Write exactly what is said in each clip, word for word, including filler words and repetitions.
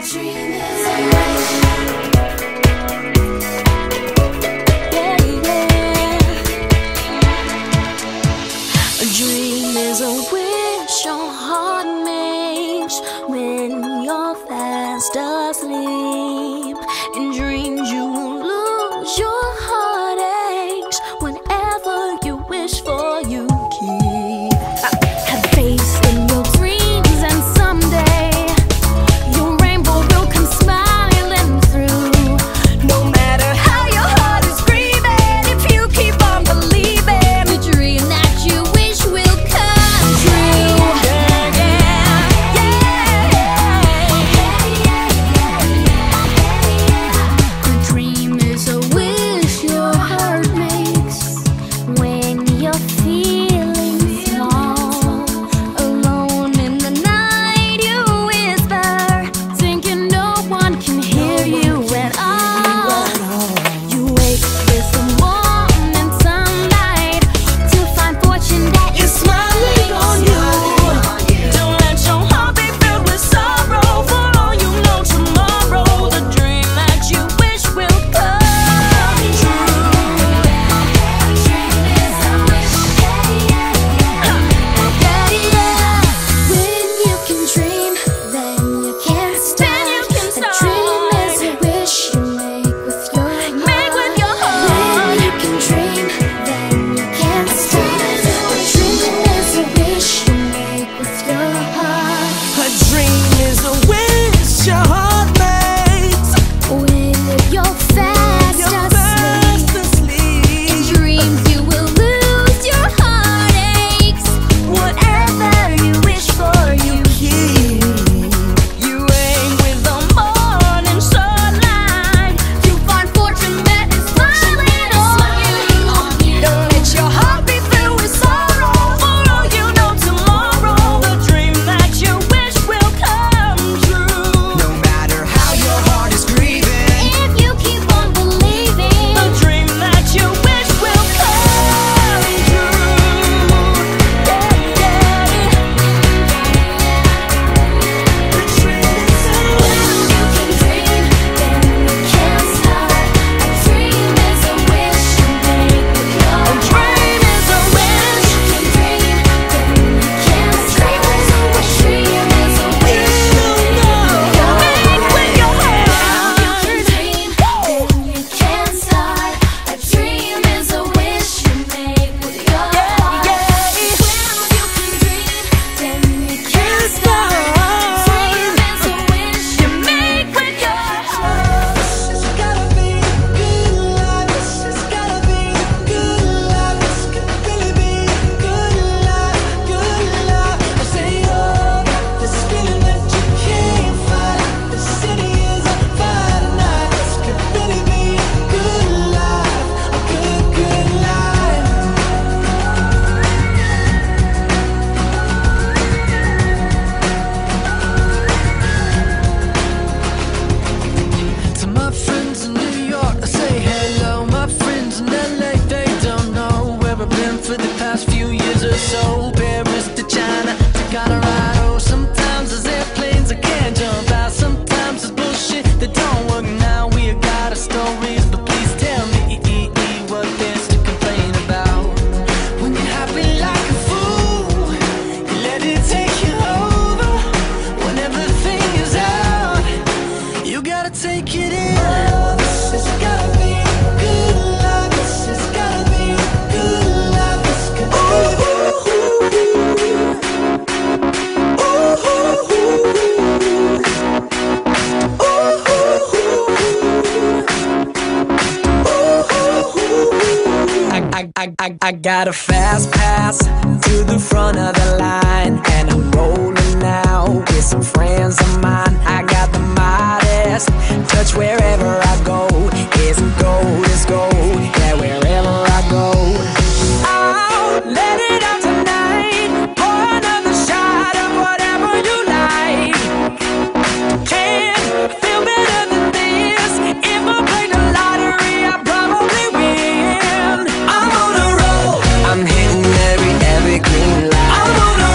dream is a wish. Yeah, yeah. A dream is a wish your heart makes when you're fast asleep. In dreams you will lose your heartaches. Whenever you wish for, you keep. Have faith in your dreams, and someday your rainbow will come smiling through. No matter how your heart is grieving, if you keep on believing, the dream that you wish will come true. Yeah, yeah, yeah. A dream is a wish your heart makes when you're feeling small. Alone in the night you whisper, thinking no one can hear you at all. You wake with the morning sunlight to find fortune that is smiling on you. Don't let your heart be filled with sorrow, for all you know tomorrow the dream that you wish will come true. Dream is a wish. Yeah, yeah. When you can dream, then you can't stop. A dream is a wish you make with your heart. Make with your heart. When you can dream, then you can't stop. A dream is a wish you make with your heart. A dream is a wish your heart makes When you're fast you're asleep, fast asleep. in dreams you will lose your heartaches. Whatever you wish for, you keep. You wake with the morning sunlight to find fortune that is smiling on you. Don't let your heart be filled with sorrow, for all you know tomorrow the dream that you wish will come true. No matter how your heart is grieving, If you keep on believing, The dream that you wish will come true. yeah, yeah. The dream is a wish. You can dream, then you can't stop. A dream is a wish you make with your A heart. dream is a wish. You can dream, then you can't stop. A dream is a wish you make with your heart. You can dream, then you can't stop. A dream is a wish you make with your heart. Well, you can dream, then you can't stop. A dream is a wish you make with your heart. It's gotta be good love. It's gotta be good love. This could really be good love, good love. I say, oh, this feeling that you can't find. The city is a fire night. This could really be good love, a good, good life. To my friends in New York, I say hello. My friends in L A, they don't know where I've been for the past few years or so. Paris to China to Colorado. Sometimes there's airplanes I can't jump out. Sometimes it's bullshit that don't work. Now we got our stories, but please tell me what there's to complain about. When you're happy like a fool, you let it take you over. When everything is out, you gotta take it in. This has gotta be good love. This has gotta be good love. This could I, I, I, I got a fast pass to the front of the line, and I'm rolling now with some friends of mine. I got the Midas touch wherever I go. It's gold, it's gold, yeah, wherever I go. I'll let it out tonight. Pour another shot of whatever you like. Can't feel better than this. If I play the lottery, I probably win. I'm on a roll. I'm hitting every, every green light. I'm on a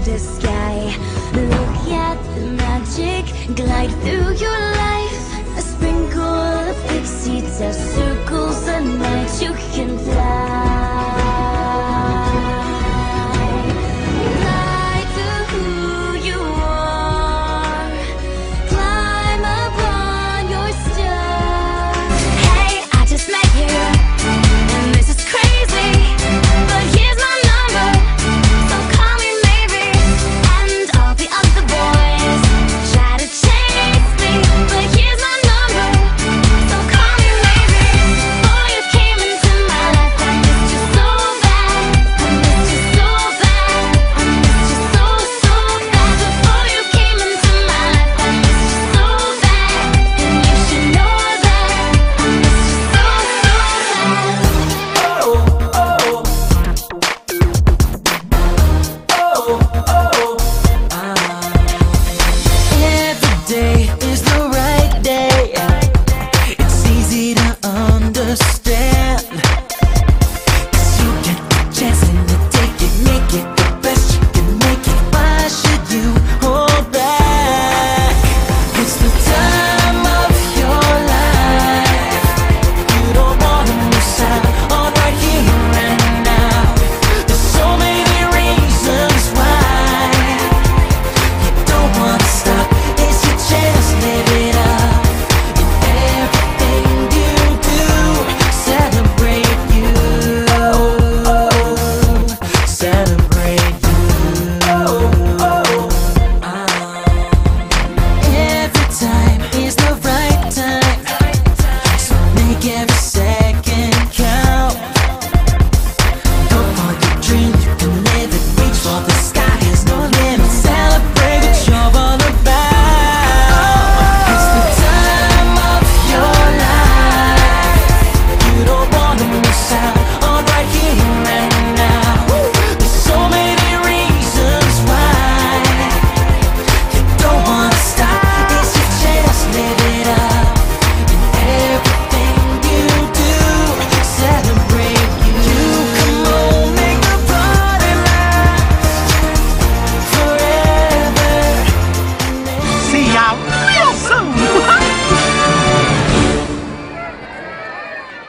the sky. Look at the magic glide through your life. A sprinkle of pixie dust circles the night. You can